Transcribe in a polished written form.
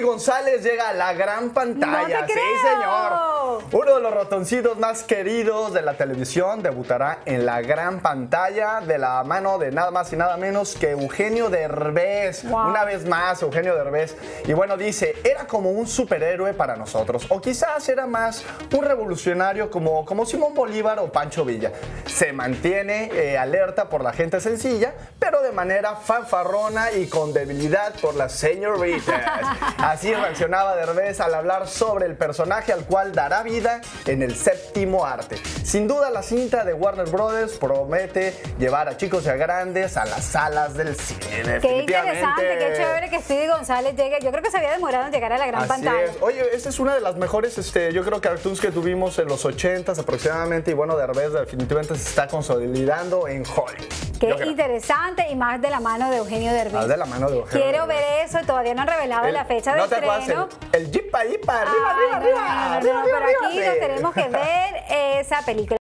González llega a la gran pantalla. ¡No te Sí, creo! señor. Uno de los ratoncitos más queridos de la televisión debutará en la gran pantalla de la mano de nada más y nada menos que Eugenio Derbez. Wow. Una vez más, Eugenio Derbez. Y bueno, dice, era como un superhéroe para nosotros. O quizás era más un revolucionario como Simón Bolívar o Pancho Villa. Se mantiene alerta por la gente sencilla, pero de manera fanfarrona y con debilidad por las señoritas. Así reaccionaba Derbez al hablar sobre el personaje al cual dará vida en el séptimo arte. Sin duda, la cinta de Warner Brothers promete llevar a chicos y a grandes a las salas del cine. Qué interesante, qué chévere que Speedy González llegue. Yo creo que se había demorado en llegar a la gran pantalla. Es. Oye, esta es una de las mejores, yo creo, cartoons que tuvimos en los 80s aproximadamente. Y bueno, Derbez definitivamente se está consolidando en Hollywood. Qué interesante, y más de la mano de Eugenio Derbez. Más de la mano de Eugenio Quiero Derbez. ver eso, y todavía no han revelado la fecha de ¿No te estreno. acuerdas? El Jeep ahí para arriba, arriba, arriba. Pero aquí nos tenemos que ver esa película.